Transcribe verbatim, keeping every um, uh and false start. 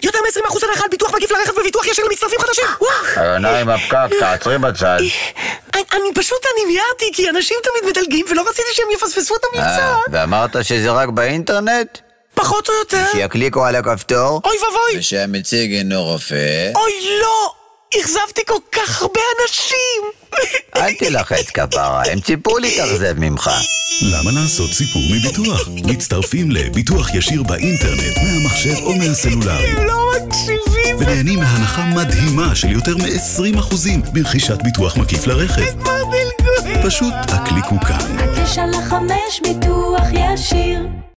יותר מ-עשרים אחוז הנחה על ביטוח מקיף לרכב וביטוח ישיר למצטרפים חדשים. יונה עם הפקק, תעצרי בצד. אני פשוט אני מיהרתי, כי אנשים תמיד מדלגים ולא רציתי שהם יפספסו את המבצע. ואמרת שזה רק באינטרנט? פחות או יותר. שיקליקו על הכפתור? אוי ובוי. ושהמציג אינו רופא? אוי לא! אכזבתי כל כך הרבה אנשים. אל תלחץ כפרה, הם ציפו להתאכזב ממך. למה לעשות סיפור מביטוח? מצטרפים לביטוח ישיר באינטרנט, מהמחשב או מהסלולרי. הם לא מקשיבים. ונהנים מהנחה מדהימה של יותר מ-עשרים אחוזים ברכישת ביטוח מקיף לרכב. כבר דלגו. פשוט הקליקו כאן. הקש על החמש ביטוח ישיר.